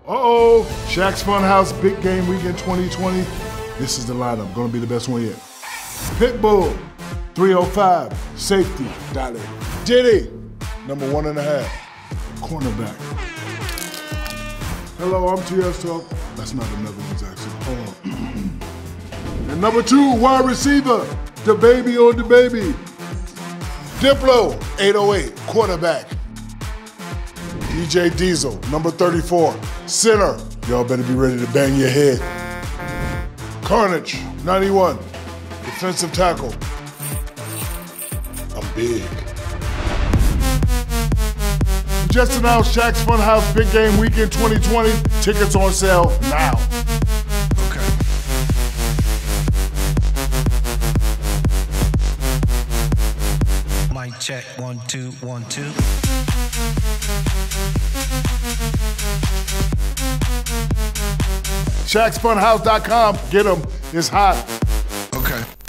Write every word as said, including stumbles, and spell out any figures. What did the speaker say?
Uh-oh, Shaq's Funhouse Big Game Weekend twenty twenty. This is the lineup, gonna be the best one yet. Pitbull, three oh five, safety, Diddy. Diddy, number one and a half, cornerback. Hello, I'm Tiesto. That's not another one's accent. Hold on. And number two, wide receiver, DaBABY or DaBABY. Diplo, eight oh eight, quarterback. D J Diesel, number thirty-four, center. Y'all better be ready to bang your head. Carnage, ninety-one, defensive tackle. I'm big. Just announced Shaq's Funhouse Big Game Weekend twenty twenty. Tickets on sale now. Okay. Mic check, one, two, one, two. Shaq's Funhouse dot com. Get them. It's hot. Okay.